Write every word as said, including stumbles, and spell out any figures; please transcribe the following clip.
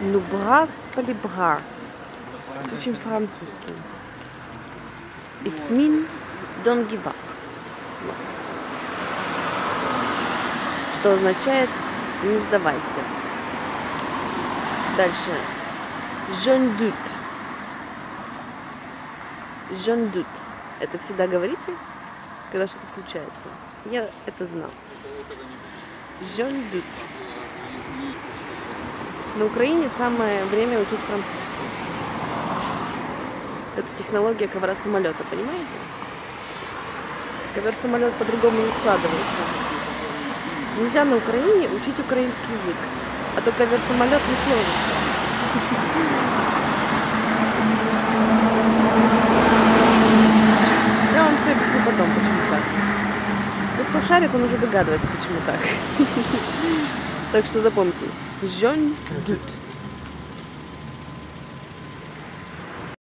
Нубрас палибра. Очень французский. It's mean don't give up. Вот. Что означает не сдавайся. Дальше. Je ne doute. Je ne doute. Это всегда говорите, когда что-то случается. Я это знал. Je ne doute. На Украине самое время учить французский. Это технология ковра самолета, понимаете? Ковер самолет по-другому не складывается. Нельзя на Украине учить украинский язык, а то ковер самолет не сложится. Я вам все объясню потом, почему так. Вот кто шарит, он уже догадывается, почему так. Так что запомните. Je ne doute.